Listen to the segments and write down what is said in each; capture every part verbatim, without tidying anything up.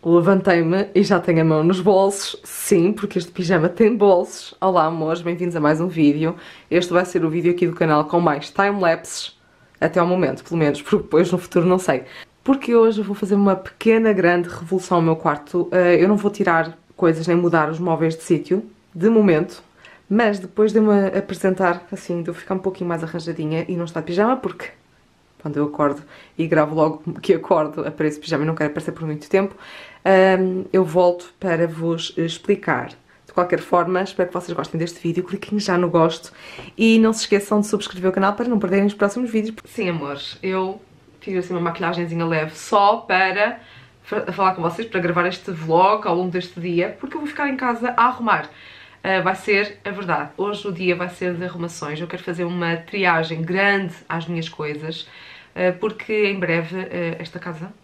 Levantei-me e já tenho a mão nos bolsos, sim, porque este pijama tem bolsos. Olá amores, bem-vindos a mais um vídeo. Este vai ser o vídeo aqui do canal com mais time-lapses, até ao momento, pelo menos, porque depois no futuro não sei. Porque hoje eu vou fazer uma pequena, grande revolução ao meu quarto. Eu não vou tirar coisas nem mudar os móveis de sítio, de momento, mas depois de me apresentar, assim, de eu ficar um pouquinho mais arranjadinha e não estar de pijama, porque quando eu acordo e gravo logo que acordo, apareço de pijama e não quero aparecer por muito tempo, um, eu volto para vos explicar. De qualquer forma, espero que vocês gostem deste vídeo, cliquem já no gosto e não se esqueçam de subscrever o canal para não perderem os próximos vídeos. Sim, amores, eu fiz assim uma maquilhagenzinha leve só para falar com vocês, para gravar este vlog ao longo deste dia, porque eu vou ficar em casa a arrumar. Uh, vai ser, a verdade, hoje o dia vai ser de arrumações. Eu quero fazer uma triagem grande às minhas coisas, uh, porque em breve uh, esta casa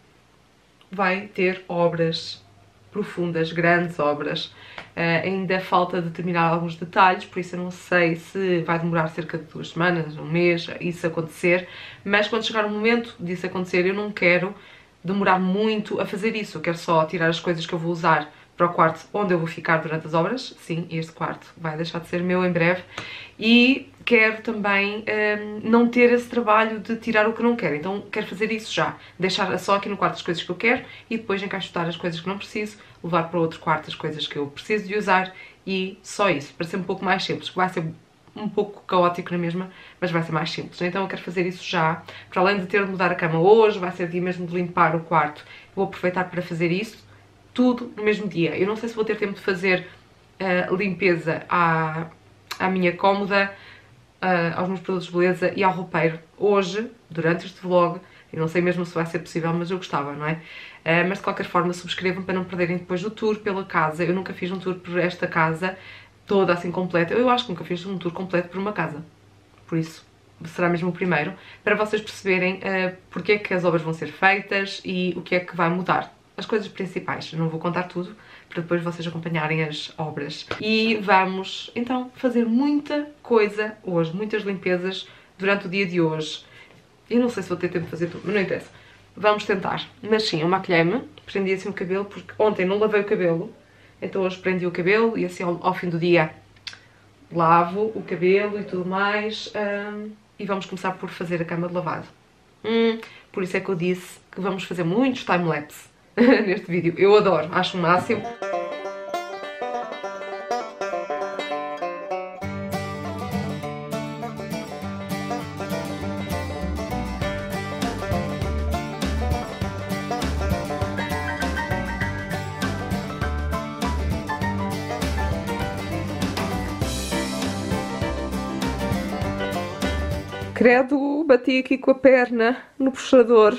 vai ter obras profundas, grandes obras. Uh, ainda falta determinar alguns detalhes, por isso eu não sei se vai demorar cerca de duas semanas, um mês, isso acontecer. Mas quando chegar o momento disso acontecer, eu não quero demorar muito a fazer isso. Eu quero só tirar as coisas que eu vou usar para o quarto onde eu vou ficar durante as obras. Sim, este quarto vai deixar de ser meu em breve. E quero também hum, não ter esse trabalho de tirar o que não quero. Então quero fazer isso já. Deixar só aqui no quarto as coisas que eu quero e depois encaixotar as coisas que não preciso, levar para outro quarto as coisas que eu preciso de usar e só isso. Para ser um pouco mais simples. Vai ser um pouco caótico na mesma, mas vai ser mais simples. Então eu quero fazer isso já. Para além de ter de mudar a cama hoje, vai ser dia mesmo de limpar o quarto. Vou aproveitar para fazer isso. Tudo no mesmo dia. Eu não sei se vou ter tempo de fazer uh, limpeza à, à minha cômoda, uh, aos meus produtos de beleza e ao roupeiro hoje, durante este vlog. Eu não sei mesmo se vai ser possível, mas eu gostava, não é? Uh, mas de qualquer forma subscrevam para não perderem depois o tour pela casa. Eu nunca fiz um tour por esta casa toda assim completa. Eu acho que nunca fiz um tour completo por uma casa. Por isso será mesmo o primeiro, para vocês perceberem uh, porque é que as obras vão ser feitas e o que é que vai mudar. As coisas principais, eu não vou contar tudo, para depois vocês acompanharem as obras. E vamos, então, fazer muita coisa hoje, muitas limpezas durante o dia de hoje. Eu não sei se vou ter tempo de fazer tudo, mas não interessa. Vamos tentar. Mas sim, eu maquilhei-me, prendi assim o cabelo, porque ontem não lavei o cabelo, então hoje prendi o cabelo e assim ao, ao fim do dia lavo o cabelo e tudo mais. Hum, e vamos começar por fazer a cama de lavado. Hum, por isso é que eu disse que vamos fazer muitos time-lapse neste vídeo. Eu adoro, acho o máximo. Credo, bati aqui com a perna no puxador.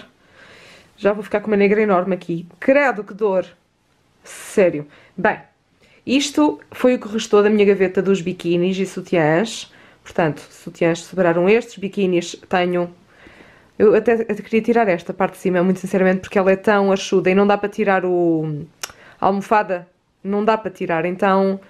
Já vou ficar com uma negra enorme aqui. Credo, que dor. Sério. Bem, isto foi o que restou da minha gaveta dos biquínis e sutiãs. Portanto, sutiãs sobraram estes, biquínis tenho... Eu até, até queria tirar esta parte de cima, muito sinceramente, porque ela é tão achuda e não dá para tirar o... a almofada. Não dá para tirar, então...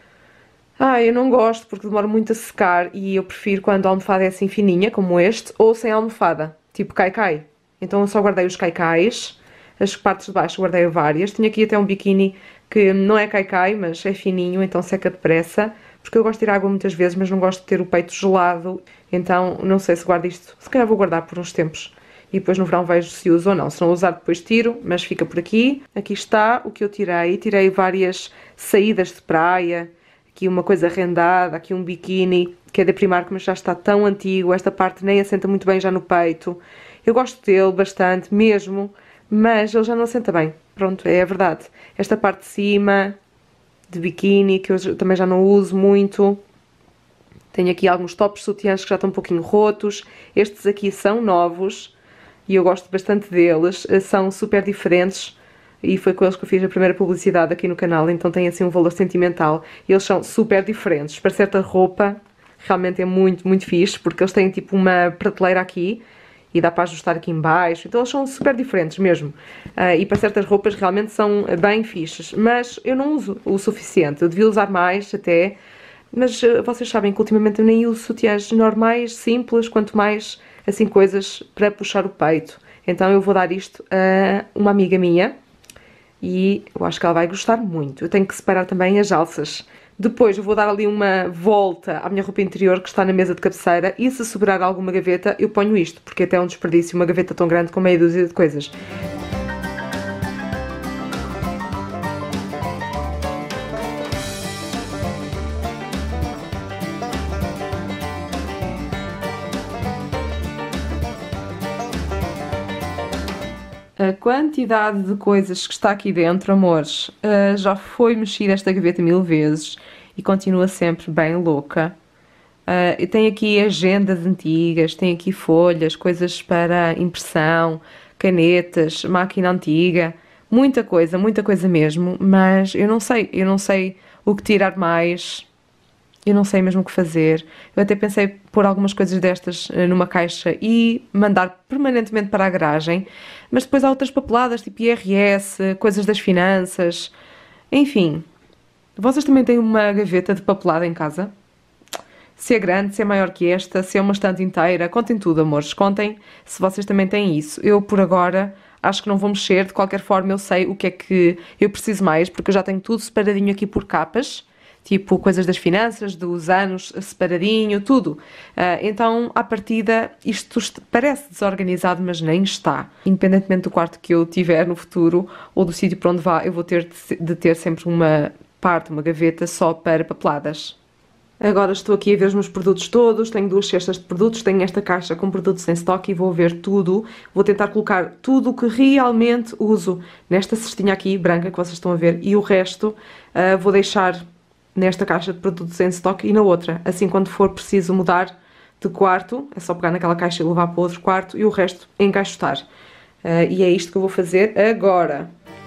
Ah, eu não gosto porque demora muito a secar e eu prefiro quando a almofada é assim fininha, como este, ou sem almofada, tipo cai-cai. Então eu só guardei os caicais, as partes de baixo guardei várias. Tinha aqui até um biquíni que não é caicai, mas é fininho, então seca depressa. Porque eu gosto de ir à água muitas vezes, mas não gosto de ter o peito gelado. Então não sei se guardo isto. Se calhar vou guardar por uns tempos. E depois no verão vejo se uso ou não. Se não usar depois tiro, mas fica por aqui. Aqui está o que eu tirei. Tirei várias saídas de praia. Aqui uma coisa rendada, aqui um biquíni que é da Primark, mas já está tão antigo. Esta parte nem assenta muito bem já no peito. Eu gosto dele bastante, mesmo, mas ele já não assenta bem. Pronto, é a verdade. Esta parte de cima, de biquíni, que eu também já não uso muito. Tenho aqui alguns tops sutiãs que já estão um pouquinho rotos. Estes aqui são novos e eu gosto bastante deles. São super diferentes. E foi com eles que eu fiz a primeira publicidade aqui no canal, então tem assim um valor sentimental. E eles são super diferentes. Para certa roupa, realmente é muito, muito fixe, porque eles têm tipo uma prateleira aqui e dá para ajustar aqui em baixo. Então eles são super diferentes mesmo. Uh, e para certas roupas realmente são bem fixes. Mas eu não uso o suficiente. Eu devia usar mais até. Mas uh, vocês sabem que ultimamente eu nem uso sutiãs normais, simples, quanto mais assim coisas para puxar o peito. Então eu vou dar isto a uma amiga minha e eu acho que ela vai gostar muito. Eu tenho que separar também as alças. Depois eu vou dar ali uma volta à minha roupa interior que está na mesa de cabeceira e se sobrar alguma gaveta eu ponho isto, porque até é um desperdício uma gaveta tão grande com meia dúzia de coisas. A quantidade de coisas que está aqui dentro, amores, uh, já foi mexida esta gaveta mil vezes e continua sempre bem louca. Uh, eu tenho aqui agendas antigas, tenho aqui folhas, coisas para impressão, canetas, máquina antiga, muita coisa, muita coisa mesmo, mas eu não sei, eu não sei o que tirar mais. Eu não sei mesmo o que fazer. Eu até pensei pôr algumas coisas destas numa caixa e mandar permanentemente para a garagem. Mas depois há outras papeladas, tipo I R S, coisas das finanças. Enfim. Vocês também têm uma gaveta de papelada em casa? Se é grande, se é maior que esta, se é uma estante inteira. Contem tudo, amores. Contem se vocês também têm isso. Eu, por agora, acho que não vou mexer. De qualquer forma, eu sei o que é que eu preciso mais, porque eu já tenho tudo separadinho aqui por capas. Tipo, coisas das finanças, dos anos, separadinho, tudo. Uh, então, à partida, isto parece desorganizado, mas nem está. Independentemente do quarto que eu tiver no futuro, ou do sítio para onde vá, eu vou ter de ter sempre uma parte, uma gaveta só para papeladas. Agora estou aqui a ver os meus produtos todos, tenho duas cestas de produtos, tenho esta caixa com produtos em estoque e vou ver tudo. Vou tentar colocar tudo o que realmente uso nesta cestinha aqui, branca, que vocês estão a ver, e o resto uh, vou deixar nesta caixa de produtos em estoque e na outra. Assim, quando for preciso mudar de quarto, é só pegar naquela caixa e levar para o outro quarto e o resto encaixotar. Uh, e é isto que eu vou fazer agora.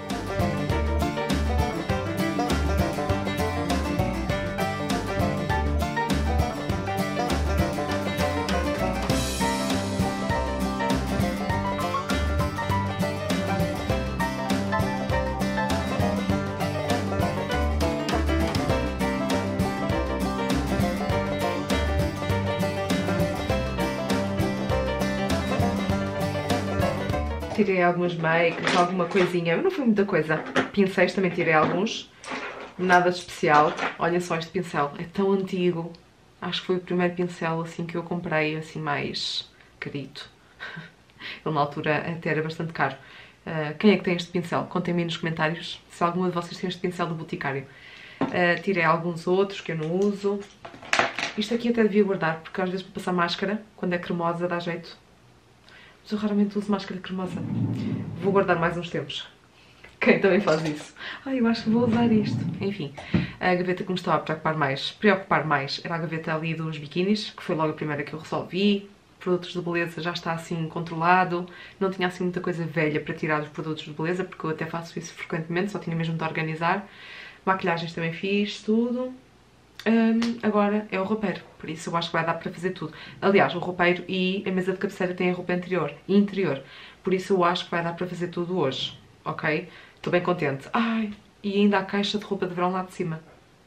Tirei algumas makes, alguma coisinha, mas não foi muita coisa. Pincéis também tirei alguns, nada de especial. Olhem só este pincel, é tão antigo. Acho que foi o primeiro pincel assim que eu comprei, assim mais carito. Ele na altura até era bastante caro. Uh, quem é que tem este pincel? Contem-me nos comentários se alguma de vocês tem este pincel do Boticário. Uh, tirei alguns outros que eu não uso. Isto aqui até devia guardar, porque às vezes para passar máscara, quando é cremosa, dá jeito. Mas eu raramente uso máscara cremosa. Vou guardar mais uns tempos. Quem também faz isso? Ai, eu acho que vou usar isto. Enfim, a gaveta que me estava a preocupar mais, preocupar mais era a gaveta ali dos biquinis, que foi logo a primeira que eu resolvi. Produtos de beleza já está assim controlado. Não tinha assim muita coisa velha para tirar dos produtos de beleza, porque eu até faço isso frequentemente, só tinha mesmo de organizar. Maquilhagens também fiz, tudo. Um, agora é o roupeiro, por isso eu acho que vai dar para fazer tudo. Aliás, o roupeiro e a mesa de cabeceira têm a roupa interior e interior, por isso eu acho que vai dar para fazer tudo hoje, ok? Estou bem contente. Ai, e ainda há a caixa de roupa de verão lá de cima.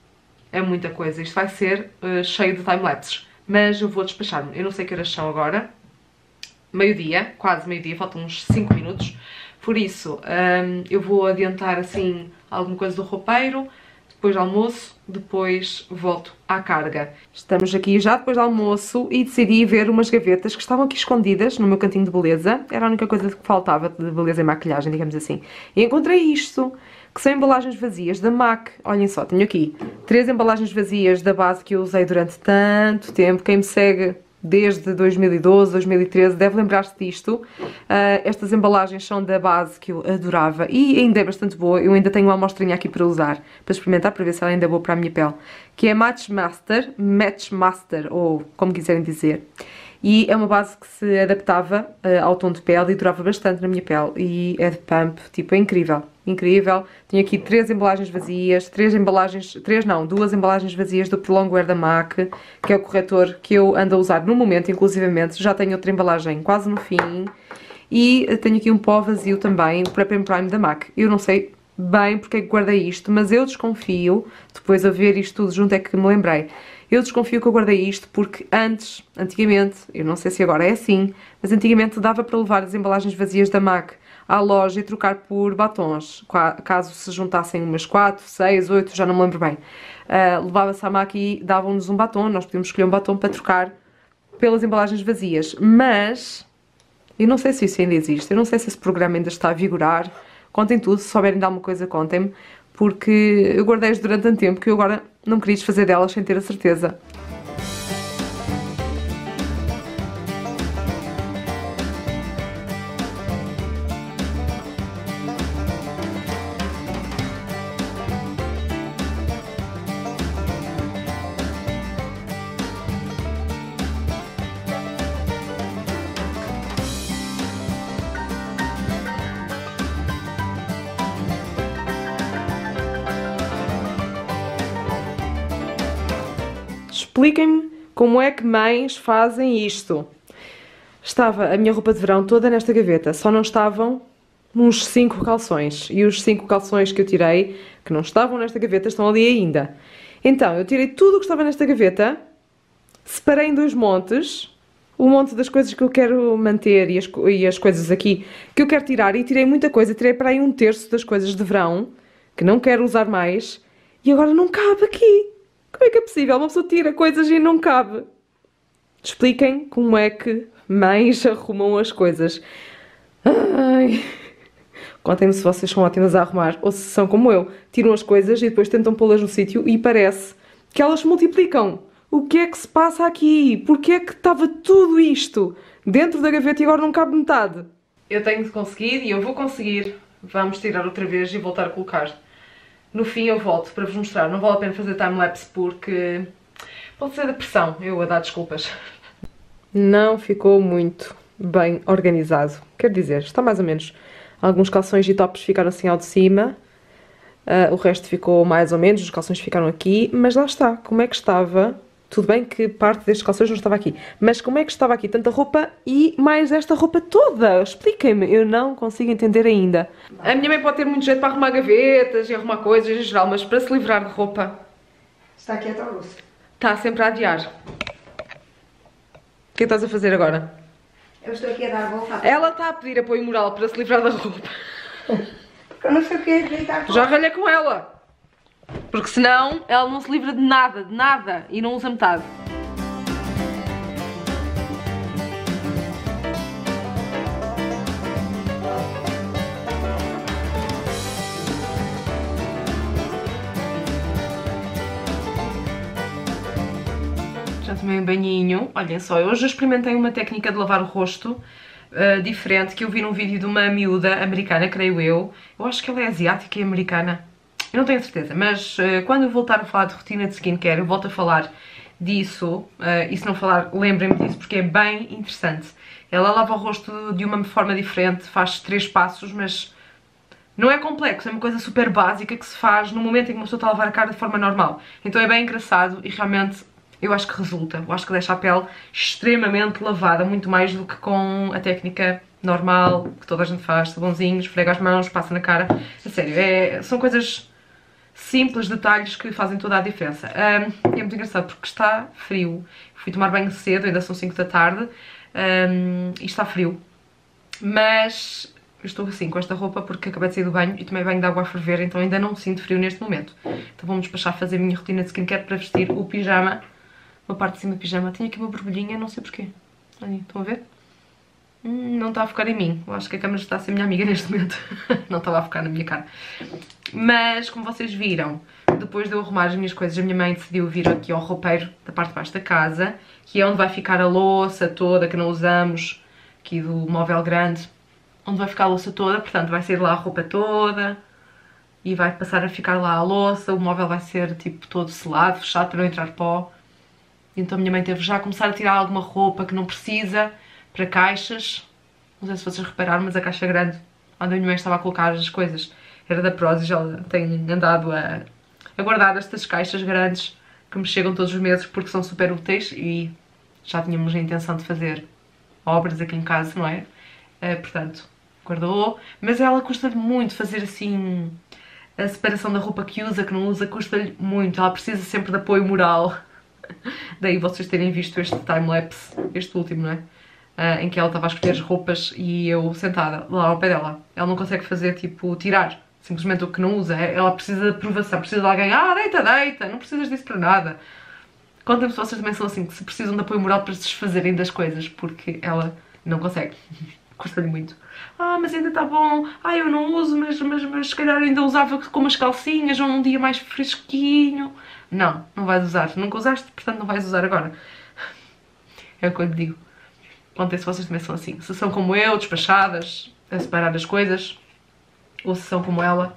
É muita coisa, isto vai ser uh, cheio de time-lapses, mas eu vou despachar-me. Eu não sei que horas são agora, meio-dia, quase meio-dia, faltam uns cinco minutos, por isso um, eu vou adiantar assim alguma coisa do roupeiro. Depois do almoço, depois volto à carga. Estamos aqui já depois do almoço e decidi ver umas gavetas que estavam aqui escondidas no meu cantinho de beleza. Era a única coisa que faltava de beleza e maquilhagem, digamos assim. E encontrei isto, que são embalagens vazias da M A C. Olhem só, tenho aqui três embalagens vazias da base que eu usei durante tanto tempo. Quem me segue desde dois mil e doze, dois mil e treze, deve lembrar-se disto. Uh, estas embalagens são da base que eu adorava e ainda é bastante boa. Eu ainda tenho uma amostrinha aqui para usar, para experimentar, para ver se ela ainda é boa para a minha pele. Que é Match Master, Match Master, ou como quiserem dizer. E é uma base que se adaptava uh, ao tom de pele e durava bastante na minha pele. E é de pump, tipo, é incrível. Incrível. Tenho aqui três embalagens vazias, três embalagens, três não, duas embalagens vazias do Prolongwear da M A C, que é o corretor que eu ando a usar no momento, inclusivamente. Já tenho outra embalagem quase no fim. E tenho aqui um pó vazio também, o Prep and Prime da M A C. Eu não sei bem porque é que guardei isto, mas eu desconfio, depois a ver isto tudo junto é que me lembrei. Eu desconfio que eu guardei isto porque antes, antigamente, eu não sei se agora é assim, mas antigamente dava para levar as embalagens vazias da M A C à loja e trocar por batons, caso se juntassem umas quatro, seis, oito, já não me lembro bem. Uh, levava-se à máquina e davam-nos um batom, nós podíamos escolher um batom para trocar pelas embalagens vazias, mas eu não sei se isso ainda existe, eu não sei se esse programa ainda está a vigorar. Contem tudo, se souberem de alguma coisa contem-me, porque eu guardei-os durante tanto tempo que eu agora não me queria desfazer delas sem ter a certeza. Expliquem-me como é que mães fazem isto. Estava a minha roupa de verão toda nesta gaveta, só não estavam uns cinco calções. E os cinco calções que eu tirei, que não estavam nesta gaveta, estão ali ainda. Então, eu tirei tudo o que estava nesta gaveta, separei em dois montes, o monte das coisas que eu quero manter e as, e as coisas aqui que eu quero tirar, e tirei muita coisa, tirei para aí um terço das coisas de verão, que não quero usar mais, e agora não cabe aqui. Como é que é possível? Uma pessoa tira coisas e não cabe. Expliquem como é que mães arrumam as coisas. Ai. Contem-me se vocês são ótimas a arrumar ou se são como eu. Tiram as coisas e depois tentam pô-las no sítio e parece que elas se multiplicam. O que é que se passa aqui? Porquê é que estava tudo isto dentro da gaveta e agora não cabe metade? Eu tenho de conseguir e eu vou conseguir. Vamos tirar outra vez e voltar a colocar. No fim eu volto para vos mostrar. Não vale a pena fazer time-lapse porque pode ser da pressão, eu a dar desculpas. Não ficou muito bem organizado. Quer dizer, está mais ou menos. Alguns calções e tops ficaram assim ao de cima. Uh, o resto ficou mais ou menos. Os calções ficaram aqui. Mas lá está. Como é que estava? Tudo bem que parte destes calções não estava aqui. Mas como é que estava aqui tanta roupa e mais esta roupa toda? Expliquem-me. Eu não consigo entender ainda. A minha mãe pode ter muito jeito para arrumar gavetas e arrumar coisas em geral, mas para se livrar de roupa... Está quieta a louça. Está sempre a adiar. O que é que estás a fazer agora? Eu estou aqui a dar a volta. Ela está a pedir apoio moral para se livrar da roupa. Porque eu não sei o que é deitar fora. Já ralhei com ela. Porque senão ela não se livra de nada, de nada, e não usa metade. Já tomei um banhinho. Olhem só, eu hoje experimentei uma técnica de lavar o rosto uh, diferente que eu vi num vídeo de uma miúda americana, creio eu. Eu acho que ela é asiática e americana. Eu não tenho certeza, mas uh, quando eu voltar a falar de rotina de skincare, eu volto a falar disso. Uh, e se não falar, lembrem-me disso, porque é bem interessante. Ela lava o rosto de uma forma diferente, faz três passos, mas não é complexo, é uma coisa super básica que se faz no momento em que uma pessoa está a lavar a cara de forma normal. Então é bem engraçado e realmente eu acho que resulta. Eu acho que deixa a pele extremamente lavada, muito mais do que com a técnica normal, que toda a gente faz, sabãozinho, esfrega as mãos, passa na cara. A sério, é, são coisas simples, detalhes que fazem toda a diferença. Um, é muito engraçado porque está frio. Fui tomar banho cedo, ainda são cinco da tarde, um, e está frio. Mas eu estou assim com esta roupa porque acabei de sair do banho e tomei banho de água a ferver, então ainda não sinto frio neste momento. Então vou-me despachar a fazer a minha rotina de skincare para vestir o pijama. Uma parte de cima do pijama. Tenho aqui uma borbulhinha, não sei porquê. Olhem, estão a ver? Hum, não está a focar em mim. Eu acho que a câmera está a ser minha amiga neste momento. Não estava a focar na minha cara. Mas, como vocês viram, depois de eu arrumar as minhas coisas, a minha mãe decidiu vir aqui ao roupeiro da parte de baixo da casa, que é onde vai ficar a louça toda que não usamos, aqui do móvel grande, onde vai ficar a louça toda. Portanto, vai sair lá a roupa toda e vai passar a ficar lá a louça. O móvel vai ser tipo todo selado, fechado para não entrar pó. Então a minha mãe teve já a começar a tirar alguma roupa que não precisa para caixas. Não sei se vocês repararam, mas a caixa grande onde a minha mãe estava a colocar as coisas era da Prozis. Ela tem andado a, a guardar estas caixas grandes que me chegam todos os meses porque são super úteis e já tínhamos a intenção de fazer obras aqui em casa, não é? Uh, portanto, guardou. Mas ela custa-lhe muito fazer assim a separação da roupa que usa, que não usa, custa-lhe muito. Ela precisa sempre de apoio moral. Daí vocês terem visto este time-lapse, este último, não é? uh, em que ela estava a escolher as roupas e eu sentada lá ao pé dela. Ela não consegue fazer, tipo, tirar simplesmente o que não usa. Ela precisa de aprovação, precisa de alguém, ah, deita, deita, não precisas disso para nada. Contem-me se vocês também são assim, que se precisam de apoio moral para se desfazerem das coisas, porque ela não consegue. Custa-lhe muito. Ah, mas ainda está bom. Ah, eu não uso, mas, mas, mas se calhar ainda usava com umas calcinhas ou num dia mais fresquinho. Não, não vais usar. Nunca usaste, portanto não vais usar agora. É o que eu lhe digo. Contem se vocês também são assim. Se são como eu, despachadas, a separar as coisas, ou se são como ela,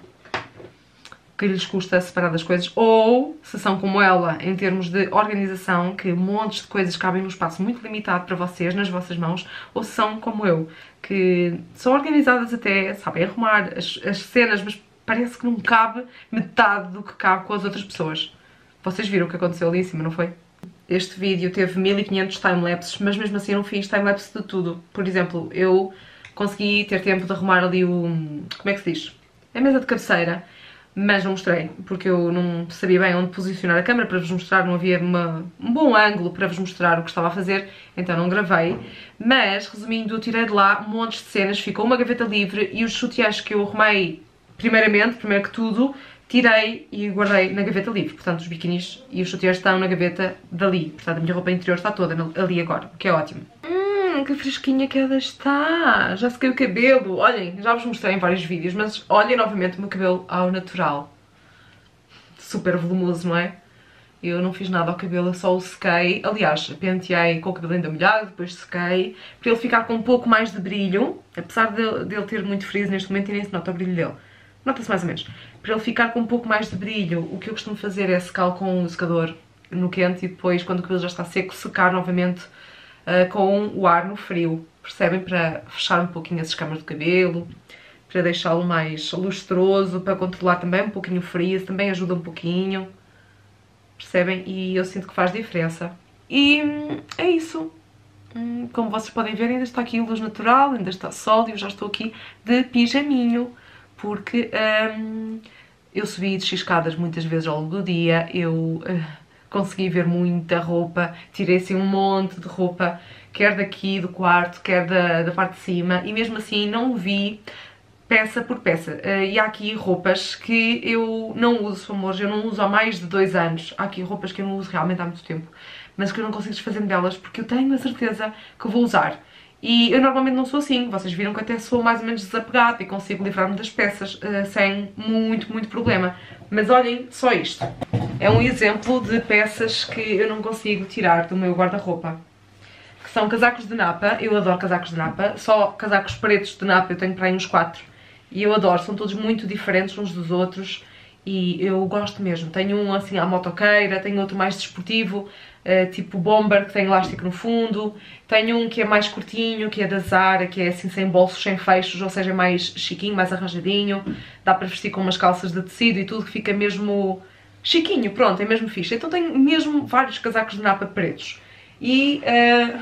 que lhes custa separar das coisas, ou se são como ela em termos de organização, que montes de coisas cabem num espaço muito limitado para vocês, nas vossas mãos, ou se são como eu, que são organizadas até, sabem arrumar as, as cenas, mas parece que não cabe metade do que cabe com as outras pessoas. Vocês viram o que aconteceu ali em cima, não foi? Este vídeo teve mil e quinhentos timelapses, mas mesmo assim eu não fiz timelapse de tudo. Por exemplo, eu consegui ter tempo de arrumar ali o... como é que se diz? A mesa de cabeceira. Mas não mostrei, porque eu não sabia bem onde posicionar a câmera para vos mostrar, não havia uma, um bom ângulo para vos mostrar o que estava a fazer, então não gravei. Mas, resumindo, eu tirei de lá montes de cenas, ficou uma gaveta livre e os sutiãs que eu arrumei primeiramente, primeiro que tudo, tirei e guardei na gaveta livre. Portanto, os biquinis e os sutiãs estão na gaveta dali. Portanto, a minha roupa interior está toda ali agora, o que é ótimo. Hum, que fresquinha que ela está! Já sequei o cabelo. Olhem, já vos mostrei em vários vídeos, mas olhem novamente o meu cabelo ao natural. Super volumoso, não é? Eu não fiz nada ao cabelo, eu só o sequei. Aliás, penteei com o cabelo ainda molhado, depois sequei, para ele ficar com um pouco mais de brilho. Apesar de, de ele ter muito frizz neste momento e nem se nota o brilho dele. Nota-se mais ou menos. Para ele ficar com um pouco mais de brilho, o que eu costumo fazer é secá-lo com um secador no quente e depois, quando o cabelo já está seco, secar novamente uh, com o ar no frio. Percebem? Para fechar um pouquinho as escamas do cabelo, para deixá-lo mais lustroso, para controlar também um pouquinho o frizz, também ajuda um pouquinho. Percebem? E eu sinto que faz diferença. E hum, é isso. Hum, como vocês podem ver, ainda está aqui luz natural, ainda está sol e eu já estou aqui de pijaminho. Porque hum, eu subi de escadas muitas vezes ao longo do dia, eu uh, consegui ver muita roupa, tirei assim um monte de roupa, quer daqui do quarto, quer da, da parte de cima, e mesmo assim não vi peça por peça. Uh, e há aqui roupas que eu não uso, amores, eu não uso há mais de dois anos. Há aqui roupas que eu não uso realmente há muito tempo, mas que eu não consigo desfazer-me delas porque eu tenho a certeza que vou usar. E eu normalmente não sou assim, vocês viram que até sou mais ou menos desapegada e consigo livrar-me das peças uh, sem muito, muito problema. Mas olhem só isto. É um exemplo de peças que eu não consigo tirar do meu guarda-roupa. Que são casacos de napa, eu adoro casacos de napa, só casacos pretos de napa eu tenho para aí uns quatro. E eu adoro, são todos muito diferentes uns dos outros e eu gosto mesmo. Tenho um assim à motoqueira, tenho outro mais desportivo, Uh, tipo bomber, que tem elástico no fundo. Tenho um que é mais curtinho, que é da Zara, que é assim sem bolsos, sem fechos, ou seja, mais chiquinho, mais arranjadinho. Dá para vestir com umas calças de tecido e tudo, que fica mesmo chiquinho, pronto, é mesmo fixe. Então tenho mesmo vários casacos de napa pretos. E uh,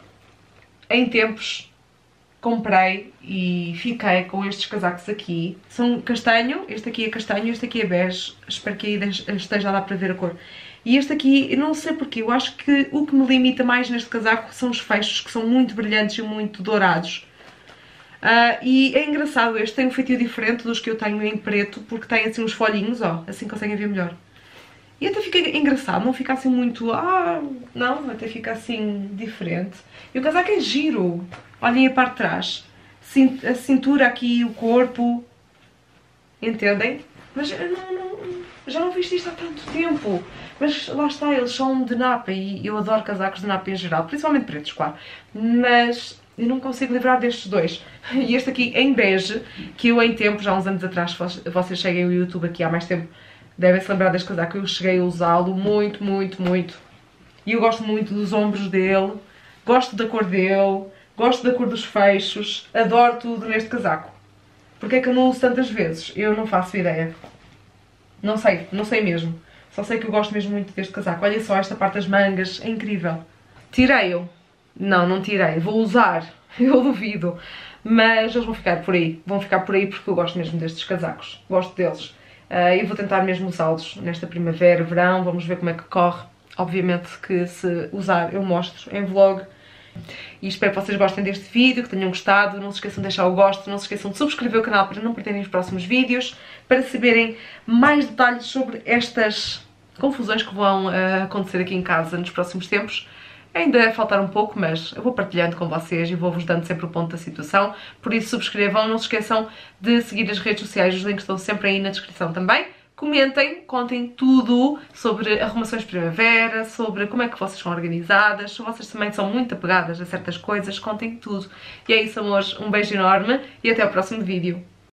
em tempos comprei e fiquei com estes casacos aqui. São castanho, este aqui é castanho, este aqui é bege. Espero que aí esteja a dar para ver a cor. E este aqui, eu não sei porquê, eu acho que o que me limita mais neste casaco são os fechos, que são muito brilhantes e muito dourados. Uh, e é engraçado, este tem um feitio diferente dos que eu tenho em preto, porque tem assim uns folhinhos, ó, assim conseguem ver melhor. E até fica engraçado, não fica assim muito, ah, não, até fica assim diferente. E o casaco é giro, olhem a parte de trás, a cintura aqui, o corpo, entendem? Mas eu não, não, já não viste isto há tanto tempo. Mas lá está, eles são de napa e eu adoro casacos de napa em geral, principalmente pretos, claro. Mas eu não consigo livrar destes dois. E este aqui em bege, que eu em tempo, já há uns anos atrás, vocês seguem o YouTube aqui há mais tempo, devem se lembrar deste casaco, eu cheguei a usá-lo muito, muito, muito. E eu gosto muito dos ombros dele, gosto da cor dele, gosto da cor dos fechos, adoro tudo neste casaco. Porque é que eu não uso tantas vezes? Eu não faço ideia. Não sei, não sei mesmo. Só sei que eu gosto mesmo muito deste casaco. Olha só esta parte das mangas, é incrível. Tirei-o? Não, não tirei. Vou usar, eu duvido. Mas eles vão ficar por aí. Vão ficar por aí porque eu gosto mesmo destes casacos. Gosto deles. Uh, eu vou tentar mesmo usá-los nesta primavera, verão. Vamos ver como é que corre. Obviamente que se usar eu mostro em vlog. E espero que vocês gostem deste vídeo, que tenham gostado. Não se esqueçam de deixar o gosto, não se esqueçam de subscrever o canal para não perderem os próximos vídeos, para saberem mais detalhes sobre estas confusões que vão uh, acontecer aqui em casa nos próximos tempos. Ainda é faltar um pouco, mas eu vou partilhando com vocês e vou-vos dando sempre o ponto da situação. Por isso, subscrevam, não se esqueçam de seguir as redes sociais, os links estão sempre aí na descrição também. Comentem, contem tudo sobre arrumações de primavera, sobre como é que vocês são organizadas, se vocês também são muito apegadas a certas coisas, contem tudo. E é isso, amores, um beijo enorme e até ao próximo vídeo.